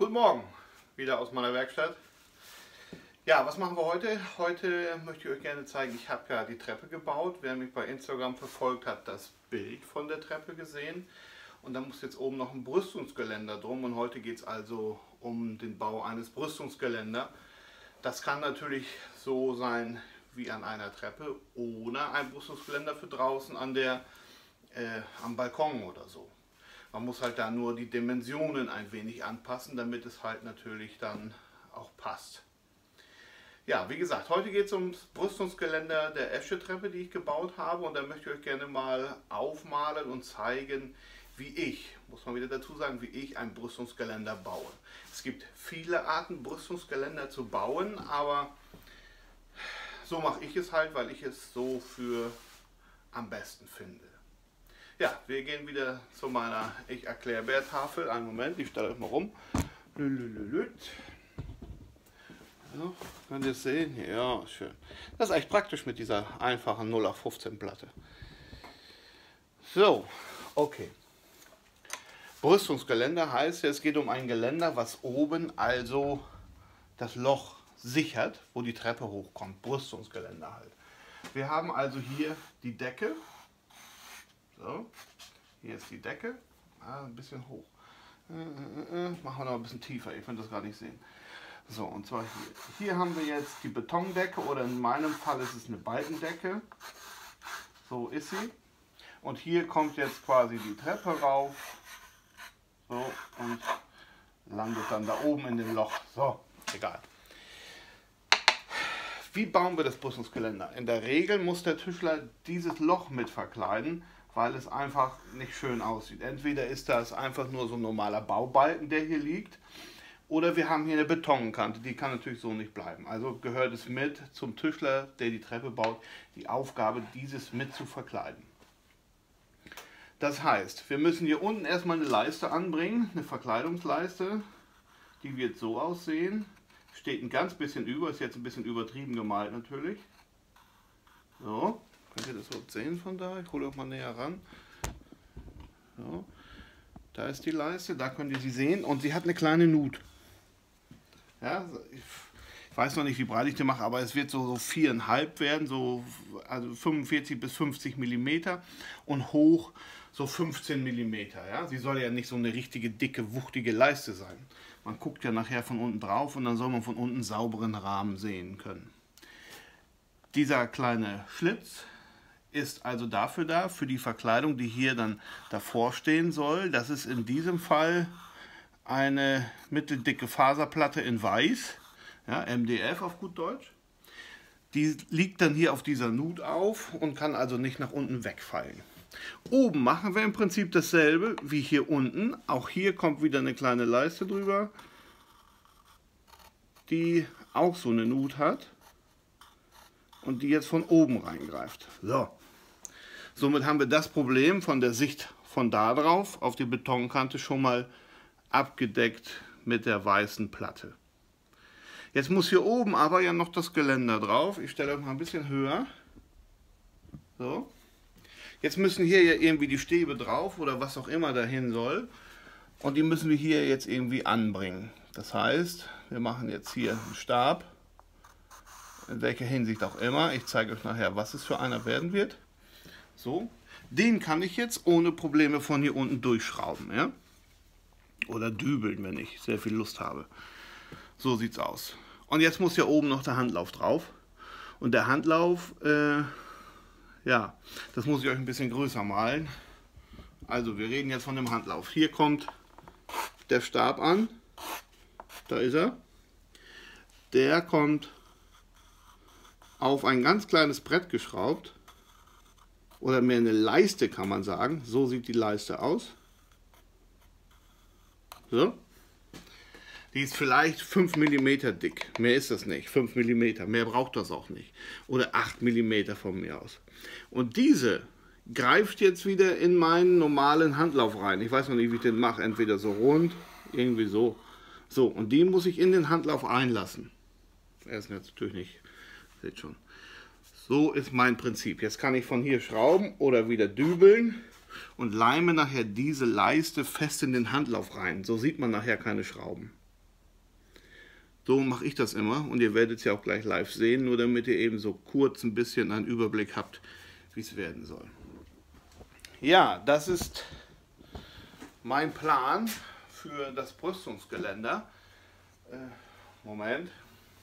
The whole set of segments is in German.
Guten Morgen, wieder aus meiner Werkstatt. Ja, was machen wir heute? Heute möchte ich euch gerne zeigen, ich habe ja die Treppe gebaut. Wer mich bei Instagram verfolgt, hat das Bild von der Treppe gesehen. Und da muss jetzt oben noch ein Brüstungsgeländer drum. Und heute geht es also um den Bau eines Brüstungsgeländer. Das kann natürlich so sein wie an einer Treppe ohne ein Brüstungsgeländer für draußen am Balkon oder so. Man muss halt da nur die Dimensionen ein wenig anpassen, damit es halt natürlich dann auch passt. Ja, wie gesagt, heute geht es ums Brüstungsgeländer der Esche-Treppe, die ich gebaut habe. Und da möchte ich euch gerne mal aufmalen und zeigen, wie ich, muss man wieder dazu sagen, wie ich ein Brüstungsgeländer baue. Es gibt viele Arten, Brüstungsgeländer zu bauen, aber so mache ich es halt, weil ich es so für am besten finde. Ja, wir gehen wieder zu meiner Ich-Erklärbär-Tafel. Einen Moment, ich stelle euch mal rum. So, könnt ihr es sehen? Ja, schön. Das ist echt praktisch mit dieser einfachen 0815 Platte. So, okay. Brüstungsgeländer heißt, es geht um ein Geländer, was oben also das Loch sichert, wo die Treppe hochkommt. Brüstungsgeländer halt. Wir haben also hier die Decke. So, hier ist die Decke. Ein bisschen hoch. Machen wir noch ein bisschen tiefer, ich finde das gar nicht sehen. So, und zwar hier. Hier haben wir jetzt die Betondecke, oder in meinem Fall ist es eine Balkendecke. So ist sie. Und hier kommt jetzt quasi die Treppe rauf. So, und landet dann da oben in dem Loch. So, egal. Wie bauen wir das Brüstungsgeländer? In der Regel muss der Tischler dieses Loch mit verkleiden, weil es einfach nicht schön aussieht. Entweder ist das einfach nur so ein normaler Baubalken, der hier liegt, oder wir haben hier eine Betonkante, die kann natürlich so nicht bleiben. Also gehört es mit zum Tischler, der die Treppe baut, die Aufgabe, dieses mit zu verkleiden. Das heißt, wir müssen hier unten erstmal eine Leiste anbringen, eine Verkleidungsleiste, die wird so aussehen. Steht ein ganz bisschen über, ist jetzt ein bisschen übertrieben gemalt natürlich. So, könnt ihr das so sehen von da? Ich hole euch mal näher ran. So, da ist die Leiste, da könnt ihr sie sehen und sie hat eine kleine Nut. Ja, ich weiß noch nicht, wie breit ich die mache, aber es wird so 4,5 werden, so also 45 bis 50 mm und hoch so 15 mm. Ja? Sie soll ja nicht so eine richtige dicke, wuchtige Leiste sein. Man guckt ja nachher von unten drauf und dann soll man von unten einen sauberen Rahmen sehen können. Dieser kleine Schlitz ist also dafür da, für die Verkleidung, die hier dann davor stehen soll. Das ist in diesem Fall eine mitteldicke Faserplatte in Weiß, ja, MDF auf gut Deutsch. Die liegt dann hier auf dieser Nut auf und kann also nicht nach unten wegfallen. Oben machen wir im Prinzip dasselbe wie hier unten. Auch hier kommt wieder eine kleine Leiste drüber, die auch so eine Nut hat und die jetzt von oben reingreift. So. Somit haben wir das Problem von der Sicht von da drauf auf die Betonkante schon mal abgedeckt mit der weißen Platte. Jetzt muss hier oben aber ja noch das Geländer drauf. Ich stelle euch mal ein bisschen höher. So. Jetzt müssen hier ja irgendwie die Stäbe drauf oder was auch immer dahin soll. Und die müssen wir hier jetzt irgendwie anbringen. Das heißt, wir machen jetzt hier einen Stab. In welcher Hinsicht auch immer. Ich zeige euch nachher, was es für einer werden wird. So. Den kann ich jetzt ohne Probleme von hier unten durchschrauben. Ja? Oder dübeln, wenn ich sehr viel Lust habe. So sieht es aus. Und jetzt muss hier oben noch der Handlauf drauf. Und der Handlauf, ja, das muss ich euch ein bisschen größer malen. Also wir reden jetzt von dem Handlauf. Hier kommt der Stab an. Da ist er. Der kommt auf ein ganz kleines Brett geschraubt. Oder mehr eine Leiste, kann man sagen. So sieht die Leiste aus. So. Die ist vielleicht 5 mm dick. Mehr ist das nicht. 5 mm. Mehr braucht das auch nicht. Oder 8 mm von mir aus. Und diese greift jetzt wieder in meinen normalen Handlauf rein. Ich weiß noch nicht, wie ich den mache. Entweder so rund, irgendwie so. So, und die muss ich in den Handlauf einlassen. Er ist jetzt natürlich nicht. Seht schon. So ist mein Prinzip. Jetzt kann ich von hier schrauben oder wieder dübeln. und leime nachher diese Leiste fest in den Handlauf rein. So sieht man nachher keine Schrauben. So mache ich das immer und ihr werdet es ja auch gleich live sehen, nur damit ihr eben so kurz ein bisschen einen Überblick habt, wie es werden soll. Ja, das ist mein Plan für das Brüstungsgeländer. Moment.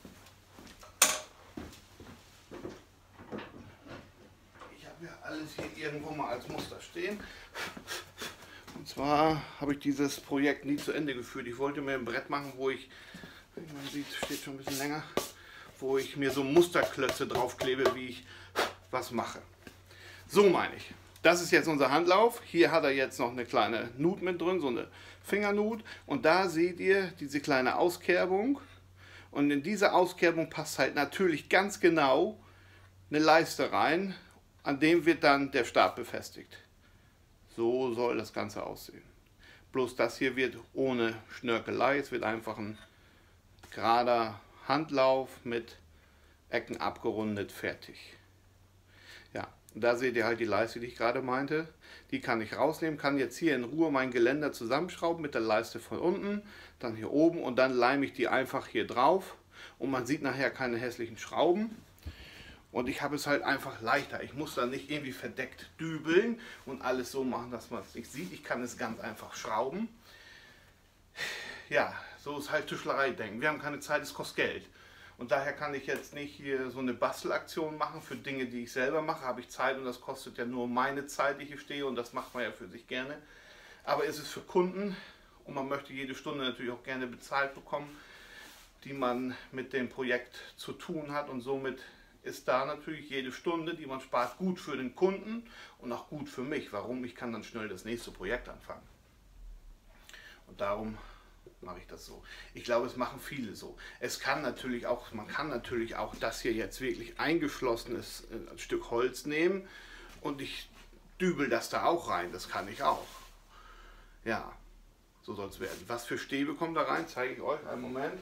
Ich habe ja alles hier irgendwo mal als Muster stehen. Und zwar habe ich dieses Projekt nie zu Ende geführt. Ich wollte mir ein Brett machen, wo ich, wie man sieht, steht schon ein bisschen länger, wo ich mir so Musterklötze draufklebe, wie ich was mache. So meine ich. Das ist jetzt unser Handlauf. Hier hat er jetzt noch eine kleine Nut mit drin, so eine Fingernut. Und da seht ihr diese kleine Auskerbung. Und in diese Auskerbung passt halt natürlich ganz genau eine Leiste rein. An dem wird dann der Stab befestigt. So soll das Ganze aussehen. Bloß das hier wird ohne Schnörkelei. Es wird einfach ein gerader Handlauf mit Ecken abgerundet, fertig. Ja, und da seht ihr halt die Leiste, die ich gerade meinte. Die kann ich rausnehmen, kann jetzt hier in Ruhe mein Geländer zusammenschrauben mit der Leiste von unten, dann hier oben und dann leime ich die einfach hier drauf und man sieht nachher keine hässlichen Schrauben. Und ich habe es halt einfach leichter. Ich muss da nicht irgendwie verdeckt dübeln und alles so machen, dass man es nicht sieht. Ich kann es ganz einfach schrauben. Ja, so ist halt Tischlerei-Denken. Wir haben keine Zeit, es kostet Geld. Und daher kann ich jetzt nicht hier so eine Bastelaktion machen für Dinge, die ich selber mache. Habe ich Zeit und das kostet ja nur meine Zeit, die ich hier stehe und das macht man ja für sich gerne. Aber es ist für Kunden und man möchte jede Stunde natürlich auch gerne bezahlt bekommen, die man mit dem Projekt zu tun hat und somit ist da natürlich jede Stunde, die man spart, gut für den Kunden und auch gut für mich. Warum? Ich kann dann schnell das nächste Projekt anfangen. Und darum mache ich das so. Ich glaube, es machen viele so. Es kann natürlich auch, man kann natürlich auch das hier jetzt wirklich eingeschlossenes Stück Holz nehmen und ich dübel das da auch rein. Das kann ich auch. Ja, so soll es werden. Was für Stäbe kommen da rein, zeige ich euch. Einen Moment.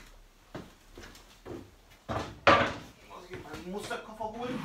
Meinen Musterkoffer holen.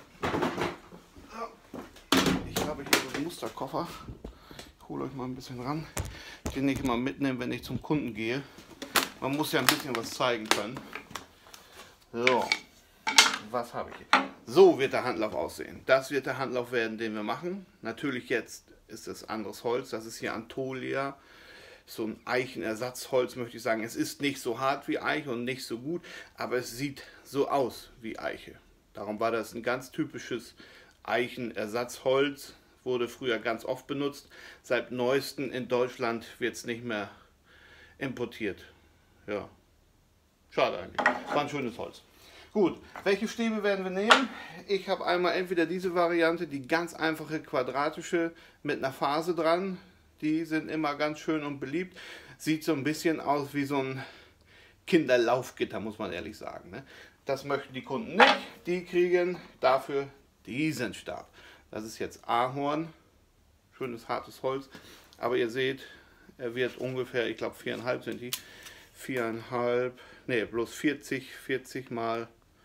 Ich habe hier so einen Musterkoffer. Ich hole euch mal ein bisschen ran. Den ich immer mitnehme, wenn ich zum Kunden gehe. Man muss ja ein bisschen was zeigen können. So, was habe ich hier? So wird der Handlauf aussehen. Das wird der Handlauf werden, den wir machen. Natürlich jetzt ist es anderes Holz. Das ist hier Antolia. So ein Eichenersatzholz, möchte ich sagen. Es ist nicht so hart wie Eiche und nicht so gut, aber es sieht so aus wie Eiche. Darum war das ein ganz typisches Eichenersatzholz. Wurde früher ganz oft benutzt. Seit neuestem in Deutschland wird es nicht mehr importiert. Ja, schade eigentlich. War ein schönes Holz. Gut, welche Stäbe werden wir nehmen? Ich habe einmal entweder diese Variante, die ganz einfache quadratische mit einer Phase dran. Die sind immer ganz schön und beliebt. Sieht so ein bisschen aus wie so ein Kinderlaufgitter, muss man ehrlich sagen. Ne? Das möchten die Kunden nicht. Die kriegen dafür diesen Stab. Das ist jetzt Ahorn. Schönes, hartes Holz. Aber ihr seht, er wird ungefähr, ich glaube 4,5 sind die. 4,5, ne, bloß 40 mal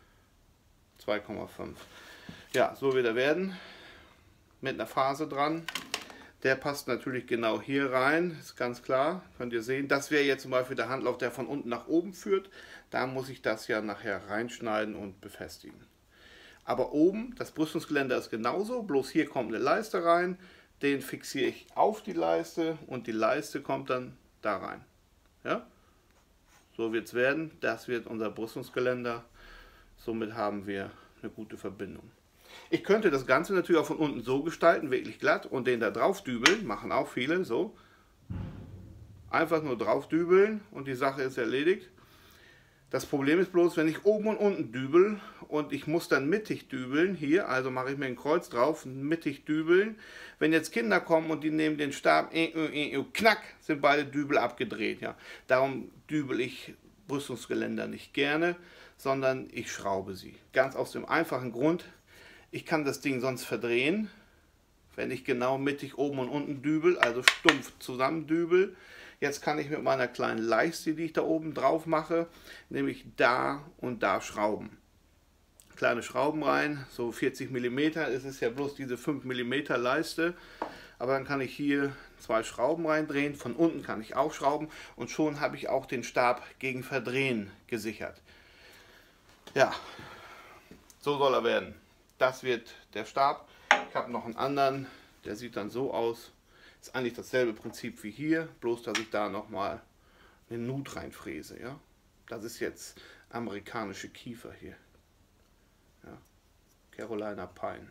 2,5. Ja, so wird er werden. Mit einer Phase dran. Der passt natürlich genau hier rein, ist ganz klar, könnt ihr sehen. Das wäre jetzt zum Beispiel der Handlauf, der von unten nach oben führt. Da muss ich das ja nachher reinschneiden und befestigen. Aber oben, das Brüstungsgeländer ist genauso, bloß hier kommt eine Leiste rein. Den fixiere ich auf die Leiste und die Leiste kommt dann da rein. Ja? So wird es werden, das wird unser Brüstungsgeländer. Somit haben wir eine gute Verbindung. Ich könnte das Ganze natürlich auch von unten so gestalten, wirklich glatt, und den da drauf dübeln, machen auch viele so. Einfach nur drauf dübeln und die Sache ist erledigt. Das Problem ist bloß, wenn ich oben und unten dübel und ich muss dann mittig dübeln, hier, also mache ich mir ein Kreuz drauf, mittig dübeln. Wenn jetzt Kinder kommen und die nehmen den Stab, knack, sind beide Dübel abgedreht. Ja. Darum dübel ich Brüstungsgeländer nicht gerne, sondern ich schraube sie. Ganz aus dem einfachen Grund, ich kann das Ding sonst verdrehen, wenn ich genau mittig oben und unten dübel, also stumpf zusammen dübel. Jetzt kann ich mit meiner kleinen Leiste, die ich da oben drauf mache, nämlich da und da schrauben. Kleine Schrauben rein, so 40 mm, es ist ja bloß diese 5 mm Leiste. Aber dann kann ich hier 2 Schrauben reindrehen, von unten kann ich aufschrauben und schon habe ich auch den Stab gegen Verdrehen gesichert. Ja, so soll er werden. Das wird der Stab. Ich habe noch einen anderen, der sieht dann so aus. Ist eigentlich dasselbe Prinzip wie hier, bloß dass ich da nochmal eine Nut reinfräse. Ja? Das ist jetzt amerikanische Kiefer hier. Ja? Carolina Pine.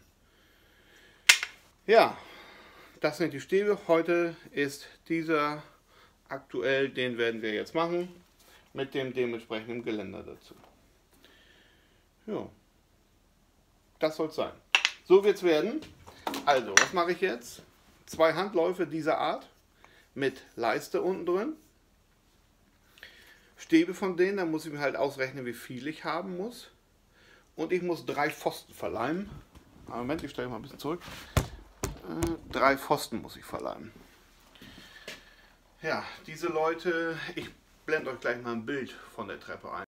Ja, das sind die Stäbe. Heute ist dieser aktuell, den werden wir jetzt machen, mit dem dementsprechenden Geländer dazu. Ja, das soll es sein. So wird es werden. Also, was mache ich jetzt? 2 Handläufe dieser Art mit Leiste unten drin. Stäbe von denen, da muss ich mir halt ausrechnen, wie viel ich haben muss. Und ich muss 3 Pfosten verleimen. Moment, ich stelle mal ein bisschen zurück. 3 Pfosten muss ich verleimen. Ja, diese Leute, ich blende euch gleich mal ein Bild von der Treppe ein.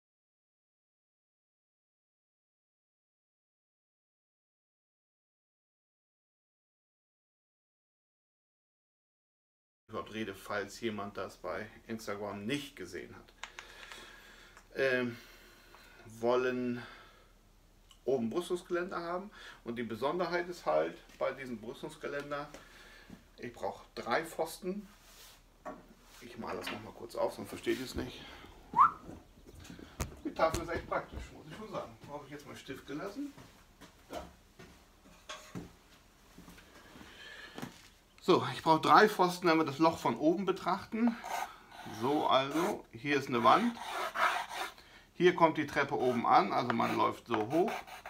Überhaupt rede, falls jemand das bei Instagram nicht gesehen hat. Wollen oben Brüstungsgeländer haben und die Besonderheit ist halt bei diesem Brüstungsgeländer, ich brauche 3 Pfosten. Ich male das nochmal kurz auf, sonst versteht ihr es nicht. Die Tafel ist echt praktisch, muss ich schon sagen. Brauche ich jetzt mal Stift gelassen. Da. So, ich brauche 3 Pfosten, wenn wir das Loch von oben betrachten. So also, hier ist eine Wand. Hier kommt die Treppe oben an, also man läuft so hoch.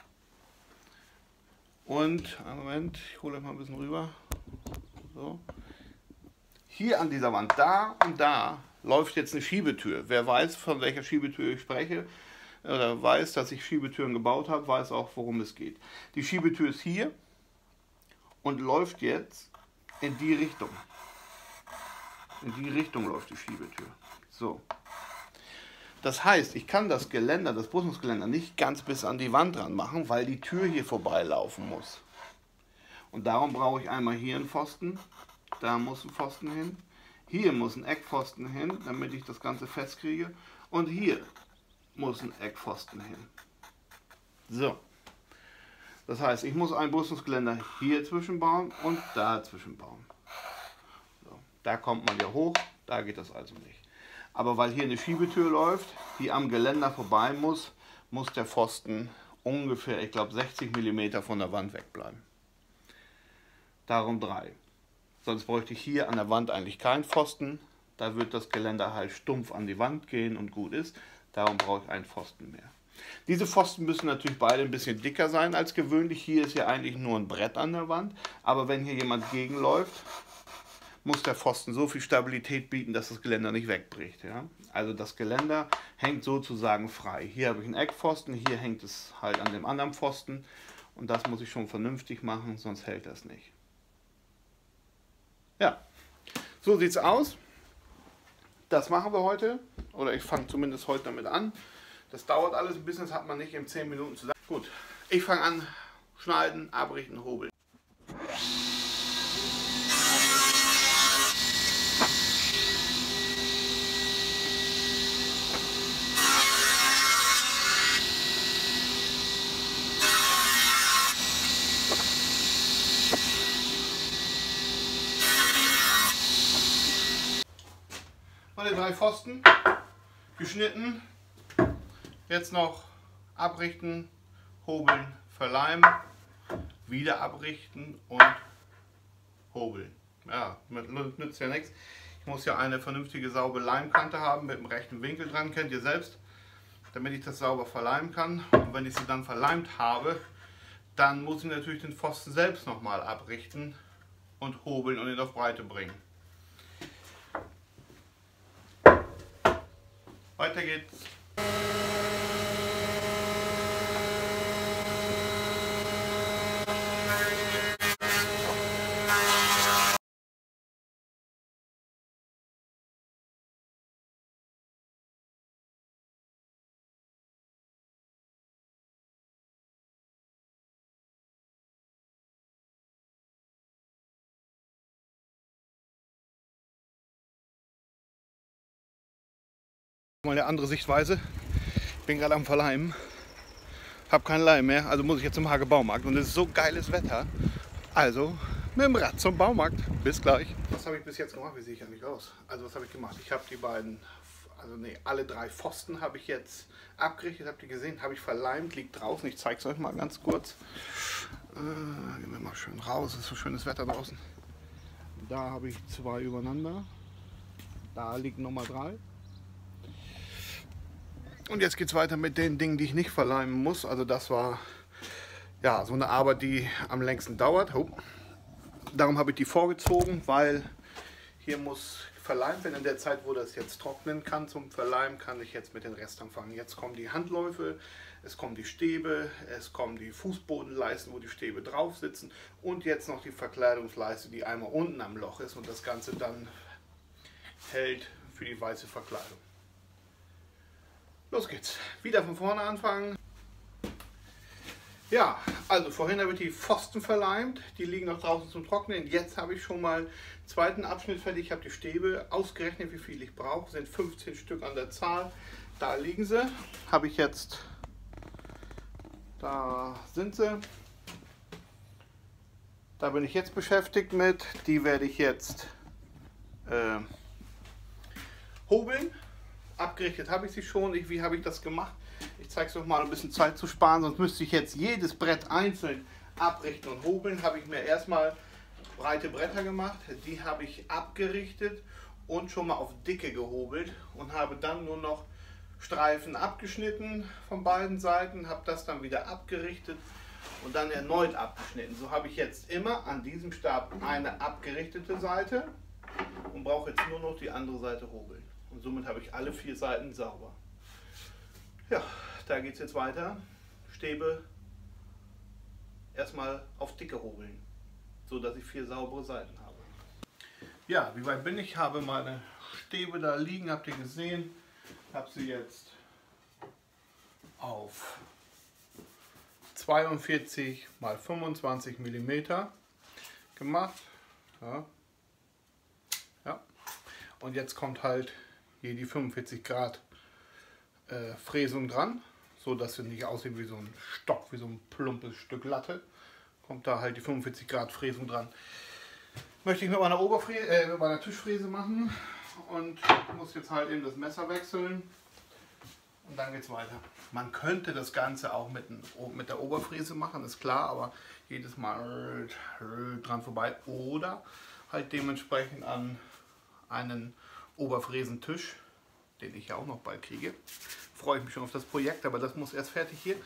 Und, einen Moment, ich hole euch mal ein bisschen rüber. So. Hier an dieser Wand, da und da, läuft jetzt eine Schiebetür. Wer weiß, von welcher Schiebetür ich spreche, oder weiß, dass ich Schiebetüren gebaut habe, weiß auch, worum es geht. Die Schiebetür ist hier und läuft jetzt in die Richtung. In die Richtung läuft die Schiebetür. So. Das heißt, ich kann das Geländer, das Brüstungsgeländer nicht ganz bis an die Wand dran machen, weil die Tür hier vorbeilaufen muss. Und darum brauche ich einmal hier einen Pfosten, da muss ein Pfosten hin, hier muss ein Eckpfosten hin, damit ich das Ganze festkriege und hier muss ein Eckpfosten hin. So. Das heißt, ich muss ein Brüstungsgeländer hier zwischenbauen und da zwischenbauen. So. Da kommt man ja hoch, da geht das also nicht. Aber weil hier eine Schiebetür läuft, die am Geländer vorbei muss, muss der Pfosten ungefähr, ich glaube 60 mm von der Wand wegbleiben. Darum 3. Sonst bräuchte ich hier an der Wand eigentlich keinen Pfosten. Da wird das Geländer halt stumpf an die Wand gehen und gut ist. Darum brauche ich einen Pfosten mehr. Diese Pfosten müssen natürlich beide ein bisschen dicker sein als gewöhnlich. Hier ist ja eigentlich nur ein Brett an der Wand. Aber wenn hier jemand gegenläuft, muss der Pfosten so viel Stabilität bieten, dass das Geländer nicht wegbricht. Ja? Also das Geländer hängt sozusagen frei. Hier habe ich einen Eckpfosten, hier hängt es halt an dem anderen Pfosten. Und das muss ich schon vernünftig machen, sonst hält das nicht. Ja, so sieht es aus. Das machen wir heute. Oder ich fange zumindest heute damit an. Das dauert alles ein bisschen, das hat man nicht in 10 Minuten zusammen. Gut, ich fange an, schneiden, abrichten, hobeln. Meine 3 Pfosten geschnitten. Jetzt noch abrichten, hobeln, verleimen, wieder abrichten und hobeln. Ja, nützt ja nichts. Ich muss ja eine vernünftige saubere Leimkante haben mit dem rechten Winkel dran, kennt ihr selbst, damit ich das sauber verleimen kann. Und wenn ich sie dann verleimt habe, dann muss ich natürlich den Pfosten selbst nochmal abrichten und hobeln und ihn auf Breite bringen. Weiter geht's. Mal eine andere Sichtweise. Ich bin gerade am Verleimen. Habe keinen Leim mehr, also muss ich jetzt zum Hagebaumarkt. Und es ist so geiles Wetter. Also mit dem Rad zum Baumarkt. Bis gleich. Was habe ich bis jetzt gemacht? Wie sehe ich eigentlich aus? Also was habe ich gemacht? Ich habe die beiden, alle 3 Pfosten habe ich jetzt abgerichtet. Habt ihr gesehen? Habe ich verleimt, liegt draußen. Ich zeige es euch mal ganz kurz. Gehen wir mal schön raus. Es ist so schönes Wetter draußen. Da habe ich 2 übereinander. Da liegen nochmal 3. Und jetzt geht es weiter mit den Dingen, die ich nicht verleimen muss. Also das war ja so eine Arbeit, die am längsten dauert. Darum habe ich die vorgezogen, weil hier muss verleimt werden. In der Zeit, wo das jetzt trocknen kann zum Verleimen, kann ich jetzt mit den Rest anfangen. Jetzt kommen die Handläufe, es kommen die Stäbe, es kommen die Fußbodenleisten, wo die Stäbe drauf sitzen und jetzt noch die Verkleidungsleiste, die einmal unten am Loch ist und das Ganze dann hält für die weiße Verkleidung. Los geht's. Wieder von vorne anfangen. Ja, also vorhin habe ich die Pfosten verleimt. Die liegen noch draußen zum Trocknen. Jetzt habe ich schon mal den zweiten Abschnitt fertig. Ich habe die Stäbe ausgerechnet, wie viel ich brauche. Sind 15 Stück an der Zahl. Da liegen sie. Habe ich jetzt. Da sind sie. Da bin ich jetzt beschäftigt mit. Die werde ich jetzt hobeln. Abgerichtet habe ich sie schon. Wie habe ich das gemacht? Ich zeige es euch mal, ein bisschen Zeit zu sparen, sonst müsste ich jetzt jedes Brett einzeln abrichten und hobeln. Habe ich mir erstmal breite Bretter gemacht, die habe ich abgerichtet und schon mal auf dicke gehobelt und habe dann nur noch Streifen abgeschnitten von beiden Seiten, habe das dann wieder abgerichtet und dann erneut abgeschnitten. So habe ich jetzt immer an diesem Stab eine abgerichtete Seite und brauche jetzt nur noch die andere Seite hobeln. Und somit habe ich alle 4 Seiten sauber. Ja, da geht es jetzt weiter. Stäbe erstmal auf dicke hobeln, so dass ich 4 saubere Seiten habe. Ja, wie weit bin ich? Ich habe meine Stäbe da liegen, habt ihr gesehen. Ich habe sie jetzt auf 42 x 25 mm gemacht. Ja. Ja. Und jetzt kommt halt hier die 45 Grad Fräsung dran, so dass sie nicht aussehen wie so ein Stock, wie so ein plumpes Stück Latte. Kommt da halt die 45 Grad Fräsung dran. Möchte ich mit meiner Tischfräse machen und muss jetzt halt eben das Messer wechseln und dann geht es weiter. Man könnte das Ganze auch mit der Oberfräse machen, ist klar, aber jedes Mal dran vorbei oder halt dementsprechend an einen Oberfräsentisch, den ich ja auch noch bald kriege. Freue ich mich schon auf das Projekt, aber das muss erst fertig hier.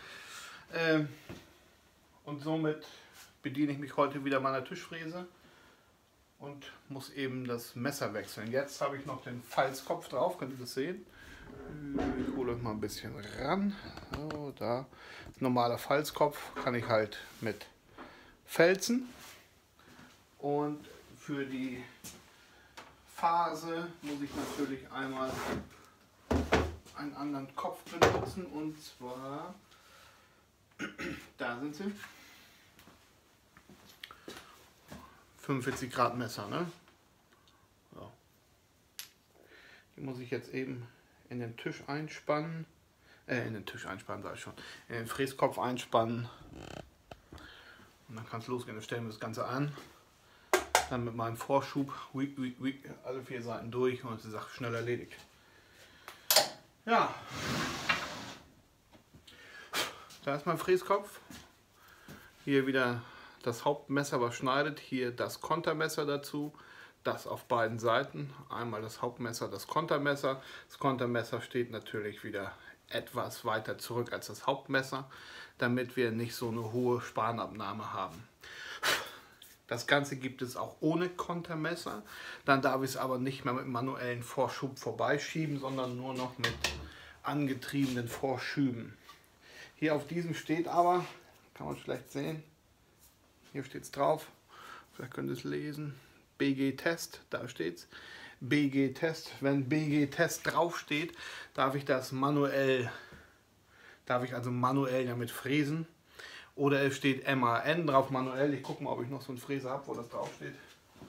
Und somit bediene ich mich heute wieder meiner Tischfräse und muss eben das Messer wechseln. Jetzt habe ich noch den Falzkopf drauf, könnt ihr das sehen? Ich hole euch mal ein bisschen ran. So, da. Normaler Falzkopf kann ich halt mit Felsen. Und für die Phase muss ich natürlich einmal einen anderen Kopf benutzen und zwar, da sind sie, 45 Grad Messer, ne? So. Die muss ich jetzt eben in den Tisch einspannen, in den Fräskopf einspannen und dann kann es losgehen. Dann stellen wir das Ganze an. Dann mit meinem Vorschub alle 4 Seiten durch und ist die Sache schnell erledigt. Ja, da ist mein Fräskopf. Hier wieder das Hauptmesser, was schneidet. Hier das Kontermesser dazu. Das auf beiden Seiten. Einmal das Hauptmesser, das Kontermesser. Das Kontermesser steht natürlich wieder etwas weiter zurück als das Hauptmesser, damit wir nicht so eine hohe Spanabnahme haben. Das Ganze gibt es auch ohne Kontermesser. Dann darf ich es aber nicht mehr mit manuellen Vorschub vorbeischieben, sondern nur noch mit angetriebenen Vorschüben. Hier auf diesem steht aber, kann man vielleicht sehen, hier steht es drauf, vielleicht könnt ihr es lesen, BG-Test, da steht es. BG-Test, wenn BG-Test draufsteht, darf ich also manuell damit fräsen. Oder es steht MAN drauf, manuell. Ich gucke mal, ob ich noch so einen Fräser habe, wo das drauf steht.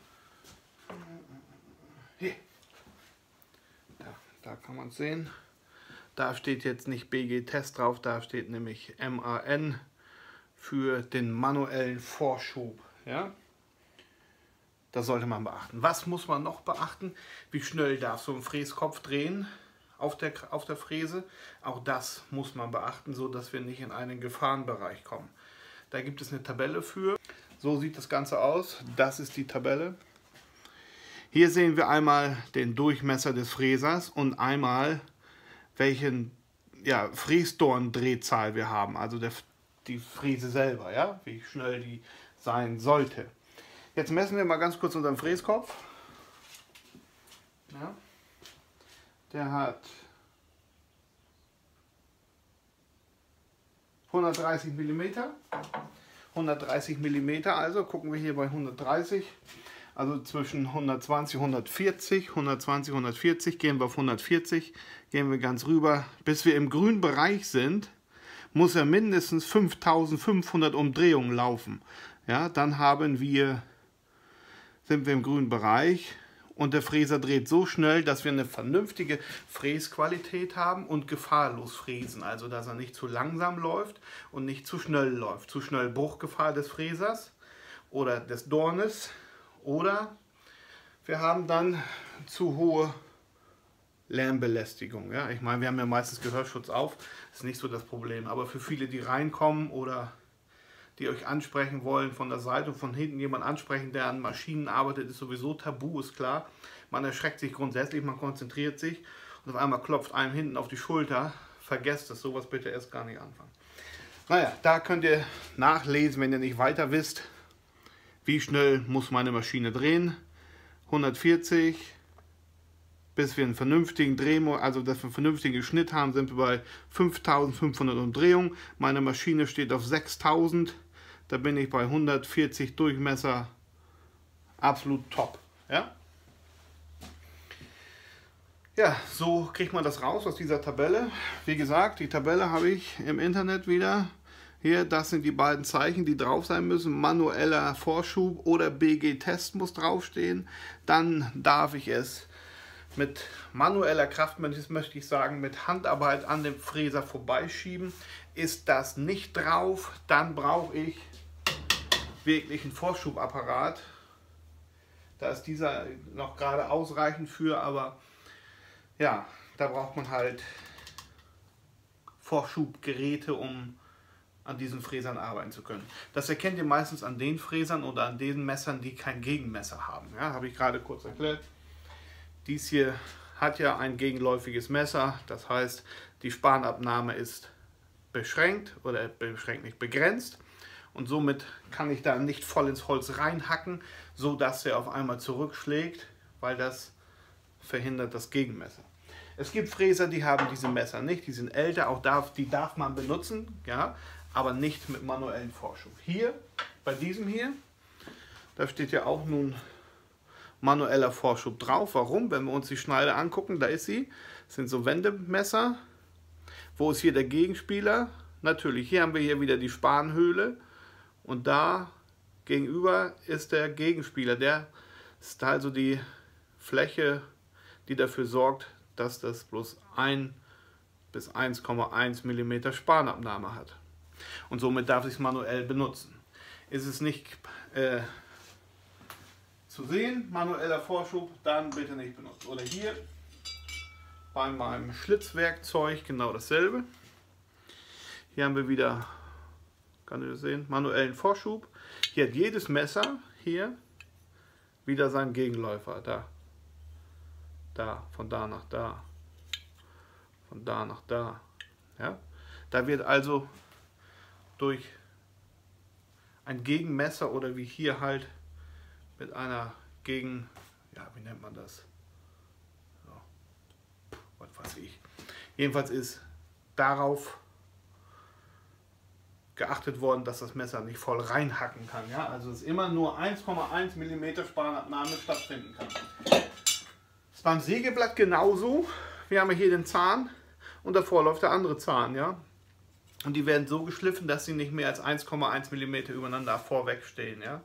Hier. Da kann man es sehen. Da steht jetzt nicht BG Test drauf, da steht nämlich MAN für den manuellen Vorschub. Ja? Das sollte man beachten. Was muss man noch beachten? Wie schnell darf so ein Fräskopf drehen auf der Fräse? Auch das muss man beachten, so dass wir nicht in einen Gefahrenbereich kommen. Da gibt es eine Tabelle für. So sieht das Ganze aus. Das ist die Tabelle. Hier sehen wir einmal den Durchmesser des Fräsers und einmal welchen Fräsdorn-Drehzahl wir haben. Also die Fräse selber, ja? Wie schnell die sein sollte. Jetzt messen wir mal ganz kurz unseren Fräskopf. Ja. Der hat 130 mm. 130 mm, also gucken wir hier bei 130, also zwischen 120 und 140, 120, 140, gehen wir auf 140, gehen wir ganz rüber. Bis wir im grünen Bereich sind, muss er mindestens 5500 Umdrehungen laufen. Ja, dann sind wir im grünen Bereich und der Fräser dreht so schnell, dass wir eine vernünftige Fräsqualität haben und gefahrlos fräsen. Also dass er nicht zu langsam läuft und nicht zu schnell läuft. Zu schnell Bruchgefahr des Fräsers oder des Dornes, oder wir haben dann zu hohe Lärmbelästigung. Ja? Ich meine, wir haben ja meistens Gehörschutz auf, das ist nicht so das Problem. Aber für viele, die reinkommen oder die euch ansprechen wollen von der Seite und von hinten jemand ansprechen, der an Maschinen arbeitet, ist sowieso tabu, ist klar. Man erschreckt sich grundsätzlich, man konzentriert sich und auf einmal klopft einem hinten auf die Schulter. Vergesst das, sowas bitte erst gar nicht anfangen. Naja, da könnt ihr nachlesen, wenn ihr nicht weiter wisst, wie schnell muss meine Maschine drehen. 140, bis wir einen vernünftigen also dass wir einen vernünftigen Schnitt haben, sind wir bei 5500 Umdrehungen. Meine Maschine steht auf 6000. Da bin ich bei 140 Durchmesser, absolut top. Ja? Ja, so kriegt man das raus aus dieser Tabelle. Wie gesagt, die Tabelle habe ich im Internet wieder. Hier, das sind die beiden Zeichen, die drauf sein müssen. Manueller Vorschub oder BG-Test muss draufstehen. Dann darf ich es mit manueller Kraft, möchte ich sagen, mit Handarbeit an dem Fräser vorbeischieben. Ist das nicht drauf, dann brauche ich wirklich einen Vorschubapparat. Da ist dieser noch gerade ausreichend für, aber ja, da braucht man halt Vorschubgeräte, um an diesen Fräsern arbeiten zu können. Das erkennt ihr meistens an den Fräsern oder an den Messern, die kein Gegenmesser haben. Ja, habe ich gerade kurz erklärt. Dies hier hat ja ein gegenläufiges Messer, das heißt, die Spanabnahme ist beschränkt oder beschränkt nicht begrenzt und somit kann ich da nicht voll ins Holz reinhacken, so dass er auf einmal zurückschlägt, weil das verhindert das Gegenmesser. Es gibt Fräser, die haben diese Messer nicht, die sind älter, auch die darf man benutzen, ja, aber nicht mit manuellen Vorschub. Hier, bei diesem hier, da steht ja auch nun manueller Vorschub drauf. Warum? Wenn wir uns die Schneide angucken, da ist sie. Das sind so Wendemesser. Wo ist hier der Gegenspieler? Natürlich, hier haben wir hier wieder die Spanhöhle und da gegenüber ist der Gegenspieler. Der ist also die Fläche, die dafür sorgt, dass das bloß 1 bis 1,1 mm Spanabnahme hat. Und somit darf ich es manuell benutzen. Ist es nicht zu sehen, manueller Vorschub, dann bitte nicht benutzen. Oder hier bei meinem Schlitzwerkzeug genau dasselbe. Hier haben wir wieder, kann ihr das sehen, manuellen Vorschub. Hier hat jedes Messer hier wieder seinen Gegenläufer. Da, von da nach da, von da nach da. Ja? Da wird also durch ein Gegenmesser oder wie hier halt mit einer wie nennt man das? So. Was weiß ich. Jedenfalls ist darauf geachtet worden, dass das Messer nicht voll reinhacken kann. Ja? Also es immer nur 1,1 mm Spanabnahme stattfinden kann. Das ist beim Sägeblatt genauso. Wir haben hier den Zahn und davor läuft der andere Zahn. Ja? Und die werden so geschliffen, dass sie nicht mehr als 1,1 mm übereinander vorweg stehen. Ja?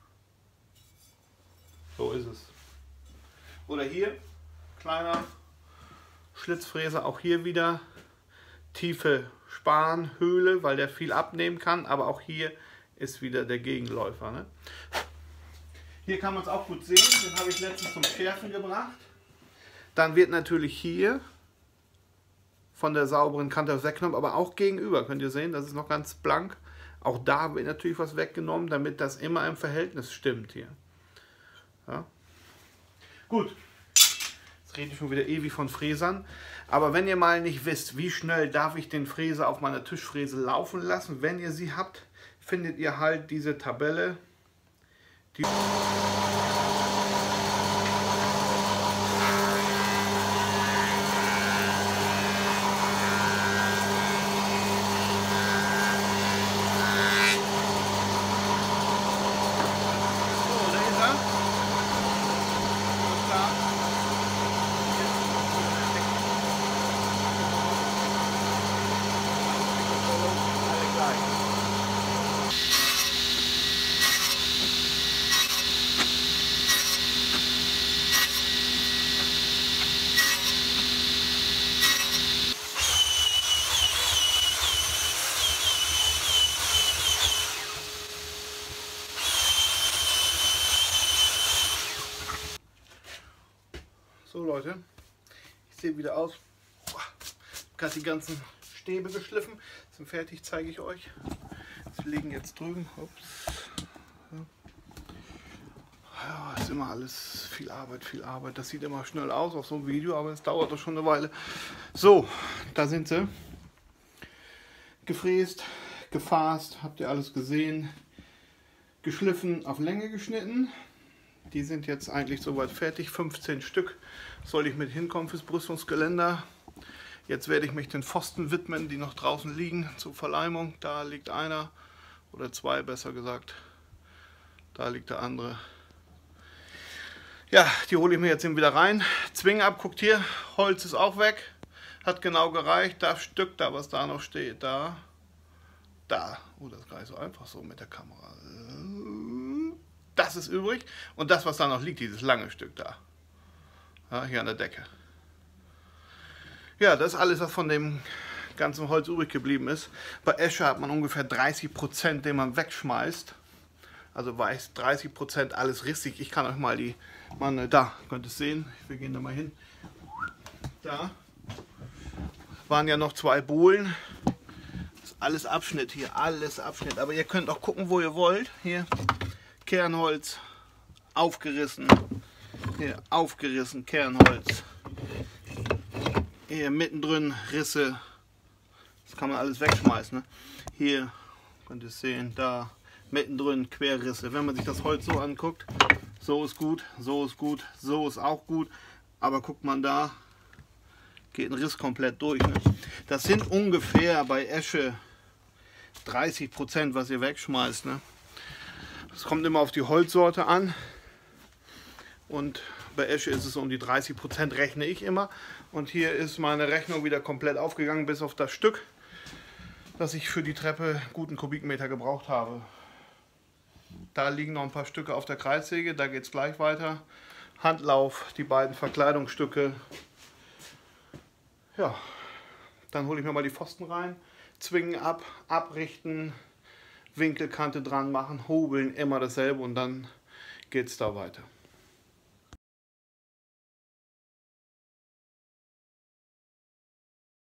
So ist es. Oder hier, kleiner Schlitzfräser, auch hier wieder tiefe Spanhöhle, weil der viel abnehmen kann, aber auch hier ist wieder der Gegenläufer. Ne? Hier kann man es auch gut sehen, den habe ich letztens zum Schärfen gebracht. Dann wird natürlich hier von der sauberen Kante was weggenommen, aber auch gegenüber, könnt ihr sehen, das ist noch ganz blank. Auch da wird natürlich was weggenommen, damit das immer im Verhältnis stimmt hier. Ja. Gut, jetzt rede ich schon wieder ewig von Fräsern. Aber wenn ihr mal nicht wisst, wie schnell darf ich den Fräser auf meiner Tischfräse laufen lassen, wenn ihr sie habt, findet ihr halt diese Tabelle. Die So Leute, ich sehe wieder aus. Ich habe gerade die ganzen Stäbe geschliffen. Sind fertig, zeige ich euch. Sie liegen jetzt drüben. Ups. Ja, ist immer alles viel Arbeit, viel Arbeit. Das sieht immer schnell aus auf so einem Video, aber es dauert doch schon eine Weile. So, da sind sie. Gefräst, gefasst, habt ihr alles gesehen. Geschliffen, auf Länge geschnitten. Die sind jetzt eigentlich soweit fertig. 15 Stück soll ich mit hinkommen fürs Brüstungsgeländer. Jetzt werde ich mich den Pfosten widmen, die noch draußen liegen zur Verleimung. Da liegt einer oder zwei, besser gesagt. Da liegt der andere. Ja, die hole ich mir jetzt eben wieder rein. Zwingen ab, guckt hier, Holz ist auch weg. Hat genau gereicht. Das Stück da, was da noch steht, da. Oh, das ist gar nicht so einfach so mit der Kamera. Das ist übrig. Und das, was da noch liegt, dieses lange Stück da. Ja, hier an der Decke. Ja, das ist alles, was von dem ganzen Holz übrig geblieben ist. Bei Esche hat man ungefähr 30%, den man wegschmeißt. Also weiß 30% alles rissig. Ich kann euch mal die, da könnt ihr es sehen. Wir gehen da mal hin. Da waren ja noch 2 Bohlen. Das ist alles Abschnitt hier, alles Abschnitt. Aber ihr könnt auch gucken, wo ihr wollt. Hier Kernholz aufgerissen. Hier aufgerissen, Kernholz. Hier mittendrin Risse. Das kann man alles wegschmeißen. Ne? Hier könnt ihr es sehen, da mittendrin Querrisse. Wenn man sich das Holz so anguckt, so ist gut, so ist gut, so ist auch gut. Aber guckt man da, geht ein Riss komplett durch. Ne? Das sind ungefähr bei Esche 30%, was ihr wegschmeißt. Ne? Es kommt immer auf die Holzsorte an. Und bei Esche ist es um die 30%, rechne ich immer. Und hier ist meine Rechnung wieder komplett aufgegangen, bis auf das Stück, das ich für die Treppe guten Kubikmeter gebraucht habe. Da liegen noch ein paar Stücke auf der Kreissäge, da geht es gleich weiter. Handlauf, die beiden Verkleidungsstücke. Ja, dann hole ich mir mal die Pfosten rein, zwingen ab, abrichten, Winkelkante dran machen, hobeln, immer dasselbe und dann geht es da weiter.